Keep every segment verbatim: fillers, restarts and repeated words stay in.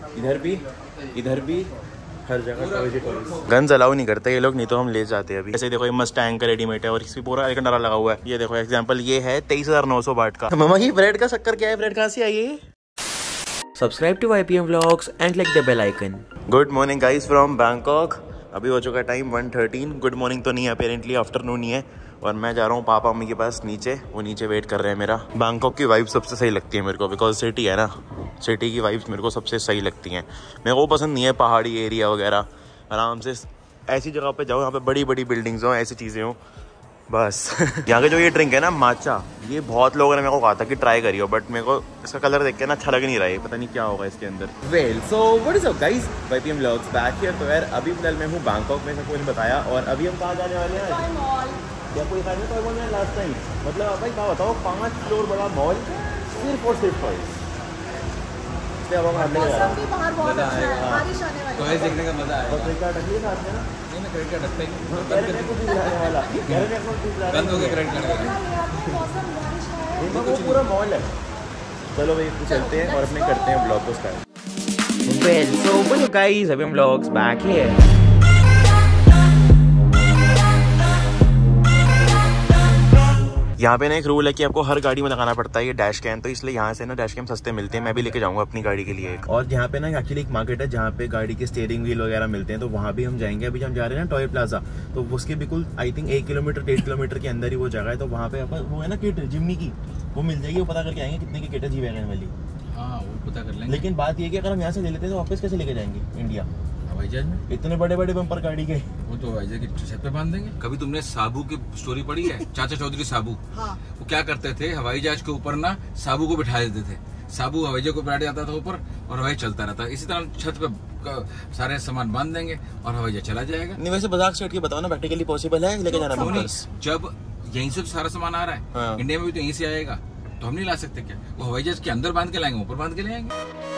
इधर भी इधर भी हर जगह गन्स अलाउ नहीं करते ये लोग, नहीं तो हम ले जाते हैं अभी। ऐसे देखो ये मस्टैंग का रेडीमेड है और इसमें पूरा एक नारा लगा हुआ है। ये देखो एग्जांपल ये है तेईस हजार नौ सौ बाट का। मामा की ब्रेड का शक्कर क्या है, ब्रेड कहाँ से आई है? Subscribe to YPM vlogs and click the bell icon. Good morning guys from Bangkok. अभी हो चुका time one thirteen. Good morning तो नहीं है, अपेरेंटली आफ्टरनून ही है। और मैं जा रहा हूँ पापा मम्मी के पास नीचे, वो नीचे वेट कर रहे हैं मेरा। बैंकॉक की वाइब सबसे सही लगती है मेरे को, बिकॉज सिटी है ना, सिटी की वाइब्स मेरे को सबसे सही लगती हैं। मेरे को पसंद नहीं है पहाड़ी एरिया वगैरह, आराम से ऐसी जगह पे जाओ यहाँ पे बड़ी बड़ी बिल्डिंग्स हो, ऐसी चीज़ें हो बस। यहाँ के जो ये ड्रिंक है ना माचा, ये बहुत लोगों ने मेरे को कहा था कि ट्राई करियो, बट मेरे को इसका कलर देख के ना अच्छा लग नहीं रहा है, पता नहीं क्या होगा इसके अंदर। Well so what is up guys, YPM vlogs back here. तो यार अभी फिलहाल मैं हूँ बैंकॉक में, सबको मैंने बताया। और अभी हम कहाँ जाने वाले हैं? क्या कोई खाने टॉय मॉल में लास्ट टाइम, मतलब भाई क्या बताओ, पाँच फ्लोर बड़ा मॉल सिर्फ और सिर्फ टॉयज। टॉयज देखने का मजा आएगा। क्रेडिट कार्ड रखिए साथ में ना। नहीं मैं क्रेडिट कार्ड रखता ही नहीं। बंद हो गया क्रेडिट कार्ड, वो पूरा मॉल है। चलो भाई चलते हैं और अपने करते हैं ब्लॉग को start. Well so what guys, YPM vlogs back here. यहाँ पे ना एक रूल है कि आपको हर गाड़ी में लगाना पड़ता है ये डैश कैम, तो इसलिए यहाँ से ना डैश कैम सस्ते मिलते हैं। मैं भी लेके जाऊंगा अपनी गाड़ी के लिए एक। और यहाँ पे ना एक्चुअली एक मार्केट है जहाँ पे गाड़ी के स्टीयरिंग व्हील वगैरह मिलते हैं, तो वहाँ भी हम जाएंगे। अभी हम जा रहे हैं ना टॉय प्लाजा, तो उसके बिल्कुल आई थिंक एक किलोमीटर डेढ़ किलोमीटर के अंदर ही वो जगह है। तो वहाँ पे वो है ना किट जिम्नी की, वो मिल जाएगी। वो पता करके आएंगे कितने की किट है जी वैगन वाली। हाँ वो पता कर लेंगे। लेकिन बात ये कि अगर हम यहाँ से ले लेते हैं तो वापस कैसे लेके जाएंगे इंडिया? हवाई जहाज में इतने बड़े बड़े बम्पर गाड़ी के, वो तो हवाई जहाज की छत पे बांध देंगे। कभी तुमने साबू की स्टोरी पढ़ी है? चाचा चौधरी साबू। हाँ। वो क्या करते थे, हवाई जहाज के ऊपर ना साबू को बिठा देते थे। साबू हवाई जहाज को बैठ जाता था ऊपर और हवाई चलता रहता। इसी तरह छत पे सारे सामान बांध देंगे और हवाई जहाज चला जाएगा। नहीं वैसे मजाक से हट के बताओ ना, प्रैक्टिकली पॉसिबल है लेके जाना बम्पर्स? जब यहीं से सारा सामान आ रहा है, हाँ। इंडिया में भी तो यहीं से आएगा, तो हम नहीं ला सकते क्या? वो हवाई जहाज के अंदर बांध के लाएंगे, ऊपर बांध के ले आएंगे।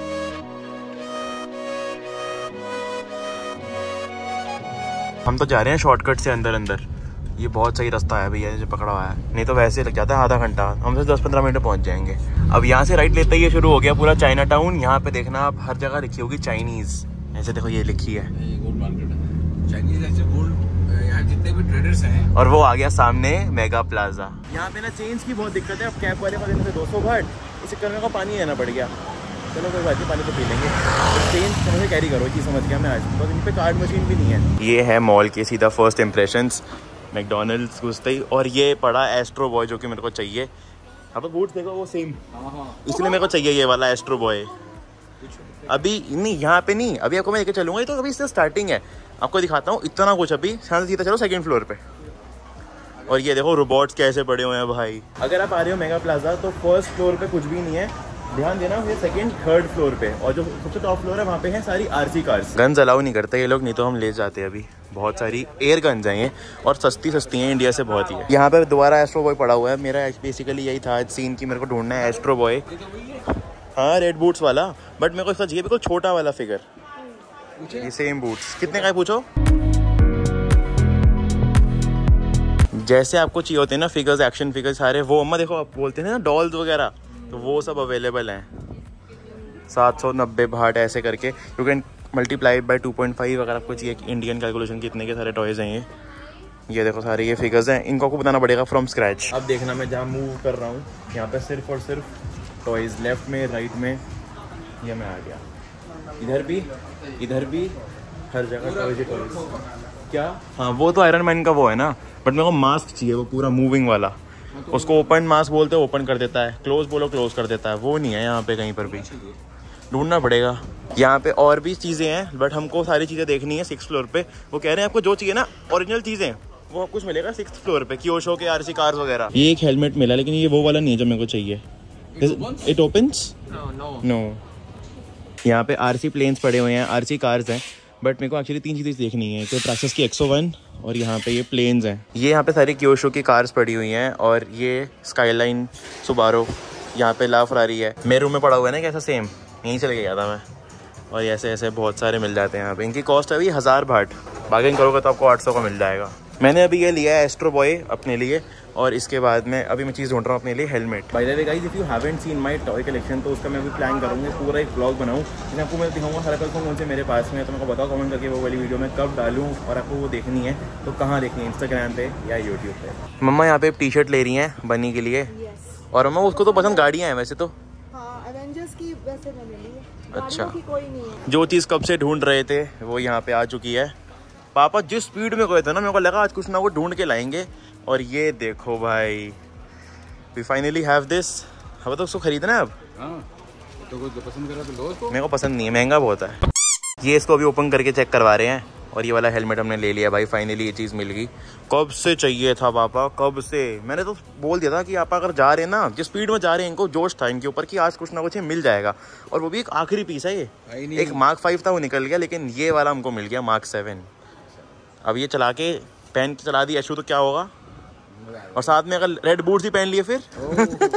हम तो जा रहे हैं शॉर्टकट से अंदर अंदर। ये बहुत सही रास्ता है भैया जो पकड़ा हुआ है, नहीं तो वैसे लग जाता है आधा घंटा। हम तो दस पंद्रह मिनट में पहुंच जाएंगे। अब यहाँ से राइट लेते ही ये शुरू हो गया पूरा चाइना टाउन। यहाँ पे देखना आप हर जगह लिखी होगी चाइनीज, ऐसे देखो ये लिखी है गोल्ड मार्केट है चाइनीज, ऐसे गोल्ड यहाँ जितने भी ट्रेडर्स हैं। और वो आ गया सामने मेगा प्लाजा। यहाँ पे ना चेंज की बहुत दिक्कत है। अब कैब वाले को देने से दो सौ भाट, इसे करने का पानी लेना पड़ गया। चलो कोई बात नहीं, पानी तो पी लेंगे। तो चेंज समझ कैरी करो कि समझ गया मैं आज, तो इन पे कार्ड मशीन भी नहीं है। ये है मॉल के सीधा फर्स्ट इंप्रेशंस, मैकडोनल्ड्स घुसते ही। और ये पड़ा एस्ट्रो बॉय जो कि मेरे को चाहिए। अब बूट्स देखो वो सेम, इसलिए मेरे को चाहिए ये वाला एस्ट्रो बॉय। अभी नहीं यहाँ पे नहीं, अभी आपको मैं लेके चलूंगा। तो अभी इससे स्टार्टिंग है, आपको दिखाता हूँ इतना कुछ। अभी शांति सीधा चलो सेकंड फ्लोर पे। और ये देखो रोबोट्स कैसे पड़े हुए हैं भाई। अगर आप आ रहे हो मेगा प्लाजा तो फर्स्ट फ्लोर पे कुछ भी नहीं है, ध्यान देना। ये सेकंड थर्ड फ्लोर पे, और जो सबसे टॉप फ्लोर है वहाँ पे है सारी आरसी कार्स। गन्स अलाउ नहीं करते ये लोग, नहीं तो हम ले जाते हैं। अभी बहुत सारी एयर गन्स हैं ये, और सस्ती सस्ती हैं इंडिया से बहुत ही है। यहाँ पे दोबारा एस्ट्रो बॉय पड़ा हुआ है। मेरा बेसिकली यही था सीन की मेरे को ढूंढना है एस्ट्रो बॉय। हाँ रेड बूट्स वाला, बट मेरे को इसका चाहिए बिल्कुल छोटा वाला फिगर। ये सेम बूट्स कितने का है पूछो? जैसे आपको चाहिए होते हैं ना फिगर्स, एक्शन फिगर्स सारे, वो अम्मा देखो आप बोलते हैं ना डॉल्स वगैरह, तो वो सब अवेलेबल हैं। सात सौ नब्बे भाट ऐसे करके you can multiply by two point five अगर आपको चाहिए इंडियन कैलकुलेशन कितने के सारे टॉयज़ हैं ये। ये देखो सारे ये फिगर्स हैं, इनको आपको बनाना पड़ेगा फ्रॉम स्क्रैच। अब देखना मैं जहाँ मूव कर रहा हूँ यहाँ पे सिर्फ और सिर्फ टॉयज़, लेफ्ट में राइट में। ये मैं आ गया, इधर भी इधर भी हर जगह टॉयज़ टॉयज़। क्या? हाँ वो तो आयरन मैन का वो है ना, बट मेरे को मास्क चाहिए वो पूरा मूविंग वाला। उसको ओपन मास्क बोलते हैं, ओपन कर देता है, क्लोज बोलो क्लोज कर देता है। वो नहीं है यहाँ पे कहीं पर भी, ढूंढना पड़ेगा। यहाँ पे और भी चीज़ें हैं, बट हमको सारी चीज़ें देखनी है सिक्स फ्लोर पे। वो कह रहे हैं आपको जो चाहिए ना ओरिजिनल चीज़ें वो कुछ मिलेगा सिक्स फ्लोर पे, कियोशो के आरसी कार्स वगैरह। ये एक हेलमेट मिला, लेकिन ये वो वाला नहीं है जो मेरे को चाहिए। It opens? नो। यहाँ पे आरसी प्लेन्स पड़े हुए हैं, आरसी कार्स हैं, बट मेरे को एक्चुअली तीन चीज़ें देखनी है। तो ट्रैक्सस की एक्सो वन, और यहाँ पे ये प्लेन्स हैं। ये यहाँ पे सारी कियोशो की कार्स पड़ी हुई हैं, और ये स्काईलाइन सुबारो, यहाँ पे ला फरारी है। मेरे रूम में पड़ा हुआ है ना कैसा सेम, यहीं से लेके गया था मैं। और ऐसे ऐसे बहुत सारे मिल जाते हैं यहाँ पे। इनकी कॉस्ट है अभी हज़ार भाट, बार्गेन करोगे तो आपको आठ सौ का मिल जाएगा। मैंने अभी ये लिया है एस्ट्रो बॉय अपने लिए, और इसके बाद में अभी मैं चीज़ ढूंढ रहा हूँ अपने लिए helmet. By the way guys, if you haven't seen my toy collection, तो उसका मैं भी प्लान करूँगा पूरा एक ब्लॉग बनाऊँ, जिसमें आपको मैं दिखाऊंगा हर कल कौन से मेरे पास में है। तो मेरे को बताओ कमेंट करके वो वाली वीडियो मैं कब डालूँ, और आपको वो देखनी है तो कहाँ देखनी है, इंस्टाग्राम पे या यूट्यूब पे। मम्मा यहाँ पे टी शर्ट ले रही हैं बनी के लिए, और मम्मा उसको तो पसंद गाड़ियाँ हैं वैसे तो। एवेंजर्स की वैसे मैंने ली है, अच्छा, की कोई नहीं है। जो चीज़ कब से ढूंढ रहे थे वो यहाँ पे आ चुकी है। पापा जिस स्पीड में गए थे ना, मेरे को लगा आज कुछ ना कुछ ढूंढ के लाएंगे, और ये देखो भाई, वी फाइनली हैव दिस। अब तो उसको खरीदना है अब। हाँ, तो कुछ पसंद करा तो लो उसको। मेरे को पसंद नहीं है, महंगा बहुत है। ये इसको अभी ओपन करके चेक करवा रहे हैं, और ये वाला हेलमेट हमने ले लिया भाई, फाइनली ये चीज़ मिल गई। कब से चाहिए था पापा, कब से। मैंने तो बोल दिया था कि आप अगर जा रहे हैं ना, जिस स्पीड में जा रहे हैं, इनको जोश था इनके ऊपर कि आज कुछ ना कुछ मिल जाएगा, और वो भी एक आखिरी पीस है। ये एक मार्क फाइव था वो निकल गया, लेकिन ये वाला हमको मिल गया मार्क सेवन। अब ये चला के पहन के चला दी ऐशू तो क्या होगा, और साथ में अगर रेड बूट्स ही पहन लिए फिर।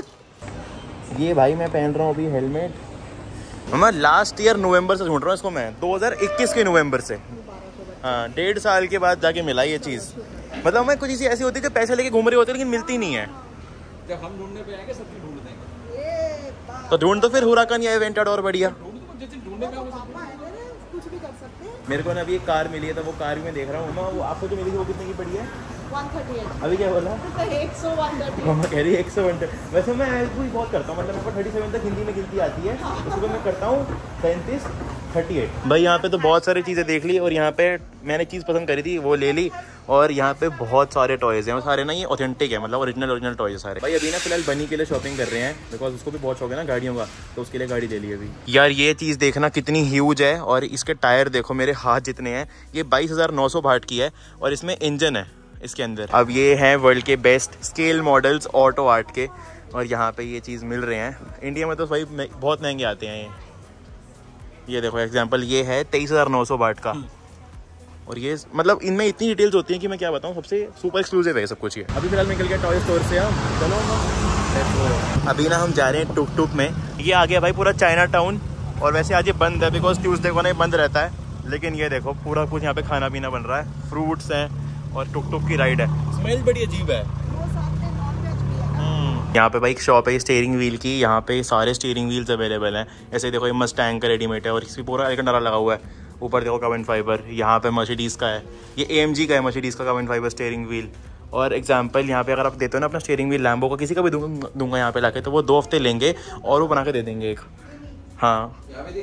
ये भाई मैं पहन रहा हूँ अभी हेलमेट। मैं लास्ट ईयर नवंबर से ढूंढ रहा हूँ इसको मैं, दो हज़ार इक्कीस के नवंबर से। हाँ, डेढ़ साल के बाद जाके मिला ये चीज़। मतलब मैं कुछ चीज़ ऐसी होती है कि पैसे लेके घूम रही होती है लेकिन मिलती नहीं है। जब हम ढूंढने पे आएंगे सबकी ढूंढ देंगे। तो ढूंढ तो फिर हुराकन या इवेंटेड और बढ़िया। ढूंढने पे कुछ भी कर सकते हैं। मेरे को ना अभी एक कार मिली है, तो वो कार भी मैं देख रहा हूँ। वो आपको जो मिली थी वो कितने की पड़ी है? One thirty eight. अभी क्या बोला? एक सौ वन थर्टी। मम्मा कह रही है एक सौ वन। वैसे मैं भी बहुत करता हूँ, मतलब मेरे को थर्टी सेवन तक हिंदी में गिनती आती है, उसको मैं करता हूँ पैंतीस थर्टी एट। भाई यहाँ पे तो बहुत सारी चीज़ें देख ली, और यहाँ पे मैंने चीज़ पसंद करी थी वो ले ली, और यहाँ पे बहुत सारे टॉयज़ हैं, वो सारे ना ये ऑथेंटिक है, मतलब ओरिजिनल ओरिजिनल टॉयज़ सारे। भाई अभी ना फिलहाल बनी के लिए शॉपिंग कर रहे हैं, बिकॉज उसको भी बहुत शौक है ना गाड़ियों का, तो उसके लिए गाड़ी ले ली अभी। यार ये चीज़ देखना कितनी ह्यूज है, और इसके टायर देखो मेरे हाथ जितने हैं। ये बाईस हज़ार नौ सौ भाट की है, और इसमें इंजन है इसके अंदर। अब ये हैं वर्ल्ड के best scale models Auto Art के, और यहाँ पे ये चीज़ मिल रहे हैं। इंडिया में तो भाई बहुत महंगे आते हैं ये। ये देखो एग्जांपल, ये है तेईस हज़ार नौ सौ वाट का, और ये मतलब इनमें इतनी डिटेल्स होती हैं कि मैं क्या बताऊँ, सबसे सुपर एक्सक्लूसिव है सब कुछ ये। अभी फिलहाल निकल गया टॉय स्टोर से हम, चलो अभी ना हम जा रहे हैं टुक टुक में। ये आ गया भाई पूरा चाइना टाउन, और वैसे आज ये बंद है बिकॉज ट्यूसडे को ना ये बंद रहता है, लेकिन ये देखो पूरा कुछ यहाँ पे खाना पीना बन रहा है, फ्रूट्स हैं, और टुक टुक की राइड है। स्मेल बड़ी अजीब है। यहाँ पे भाई एक शॉप है स्टीयरिंग व्हील की, यहाँ पे सारे स्टीयरिंग व्हील्स अवेलेबल हैं। ऐसे देखो ये मस्टैंग का रेडीमेड है, और इसमें पूरा एलकंटारा लगा हुआ है। ऊपर देखो कार्बन फाइबर, यहाँ पे मर्सिडीज़ का है, ये एएमजी का है मर्सिडीज़ का कार्बन फाइबर स्टीयरिंग व्हील। और एग्जांपल यहाँ पे अगर आप देते हो ना अपना स्टीयरिंग व्हील लैम्बो का, किसी का भी दूंगा दूंगा यहाँ पे लाके, तो वो दो हफ्ते लेंगे और वो बना के दे देंगे एक। हाँ,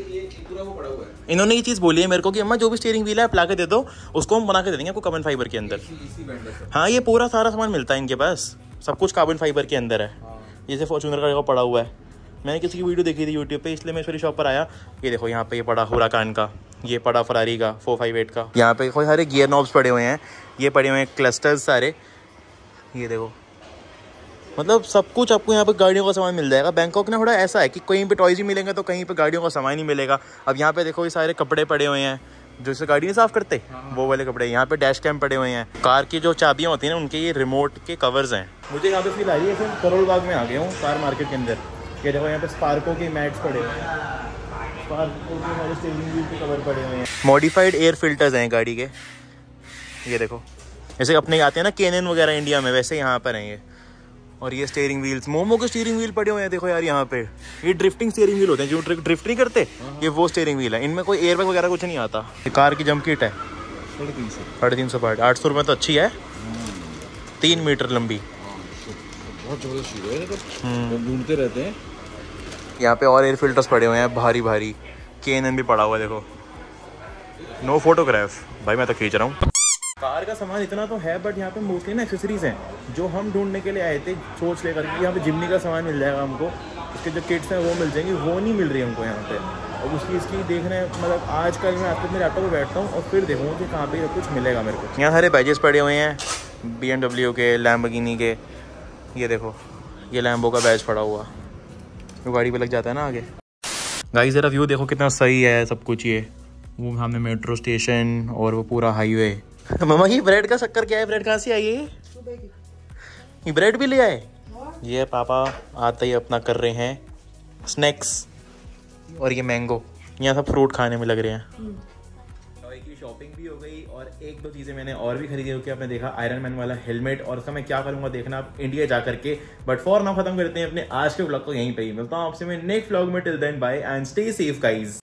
इन्होंने ये चीज़ बोली है मेरे को कि अम्मा जो भी स्टीयरिंग व्हील है आप ला के दे दो, उसको हम बना के दे देंगे आपको कार्बन फाइबर के अंदर। हाँ, ये पूरा सारा सामान मिलता है इनके पास, सब कुछ कार्बन फाइबर के अंदर है। जैसे फॉर्च्यूनर का जगह पड़ा हुआ है, मैंने किसी की वीडियो देखी थी यूट्यूब पे, इसलिए मैं इस शॉप पर आया। ये देखो यहाँ पे ये पड़ा हुराकान का, ये पड़ा फरारी का फोर फाइव एट का। यहाँ पे कोई सारे गियर नॉब्स पड़े हुए हैं, ये पड़े हुए हैं क्लस्टर्स सारे। ये देखो मतलब सब कुछ आपको यहाँ पे गाड़ियों का सामान मिल जाएगा। बैंकॉक ना थोड़ा ऐसा है कि कहीं पे टॉयज ही मिलेंगे तो कहीं पे गाड़ियों का सामान ही मिलेगा। अब यहाँ पे देखो ये सारे कपड़े पड़े हुए हैं, जो इसे गाड़ी नहीं साफ करते वो वाले कपड़े। यहाँ पे डैश कैम पड़े हुए हैं, कार की जो चाबियाँ होती हैं ना उनके ये रिमोट के कवर्स हैं। मुझे यहाँ पे फील आ रही है कि करोल बाग में आ गया हूँ कार मार्केट के अंदर। ये देखो यहाँ पे स्पार्को के मैट्स पड़े हुए हैं, स्पार्को के हमारे स्टीयरिंग व्हील के कवर पड़े हुए हैं। मॉडिफाइड एयर फिल्टर्स हैं गाड़ी के, ये देखो जैसे अपने आते हैं ना केनन वगैरह इंडिया में, वैसे यहाँ पर हैं ये। और ये स्टीयरिंग व्हील्स, मोमो के स्टीयरिंग व्हील पड़े हुए हैं देखो यार यहाँ पे। ये ड्रिफ्टिंग स्टीयरिंग व्हील होते हैं जो ड्रिफ्ट नहीं करते, ये वो स्टीयरिंग व्हील है। इनमें कोई एयरबैग वगैरह कुछ नहीं आता। ये कार की जंप किट है, साढ़े तीन सौ साढ़े तीन सौ पार्ट आठ सौ रुपये तो अच्छी है, तीन मीटर लंबी, बहुत जबरदस्त है, ढूंढते रहते हैं। यहाँ पे और एयर फिल्टर्स पड़े हुए हैं भारी भारी, केनन भी पड़ा हुआ है देखो। नो फोटोग्राफ भाई, मैं तो खींच रहा हूँ। कार का सामान इतना तो है, बट यहाँ पे मोस्टली ना एक्सेसरीज हैं जो हम ढूंढने के लिए आए थे सोच लेकर के। यहाँ पे जिम्नी का सामान मिल जाएगा हमको, उसके जो किट्स हैं वो मिल जाएंगी, वो नहीं मिल रही हमको यहाँ पे। और उसकी इसकी देखना मतलब आज कल मैं आपको मेरे लैपटॉप पर बैठता हूँ और फिर देखूँगा कि कहाँ पे कुछ मिलेगा मेरे को। यहाँ सारे बैजेस पड़े हुए हैं बी एम डब्ल्यू के, लैम्बोर्गिनी के। ये देखो ये लैम्बो का बैज पड़ा हुआ, जो गाड़ी पे लग जाता है ना आगे। गाइस जरा व्यू देखो कितना सही है सब कुछ। ये वो सामने मेट्रो स्टेशन और वो पूरा हाईवे। मामा ये ब्रेड का शक्कर क्या है? ब्रेड कहाँ से आई है? ये ब्रेड भी ले आए। ये पापा आते ही अपना कर रहे हैं स्नैक्स, और ये मैंगो। यहाँ सब फ्रूट खाने में लग रहे हैं। हवाई की शॉपिंग भी हो गई और एक दो चीज़ें मैंने और भी खरीदी क्योंकि आपने देखा आयरन मैन वाला हेलमेट और उसका मैं क्या करूँगा देखना आप इंडिया जा करके। बट फॉर नाउ खत्म करते हैं अपने आज के व्लॉग को यहीं पे ही। मिलता हूँ आपसे मैं नेक्स्ट व्लॉग में। Till then bye and stay safe guys.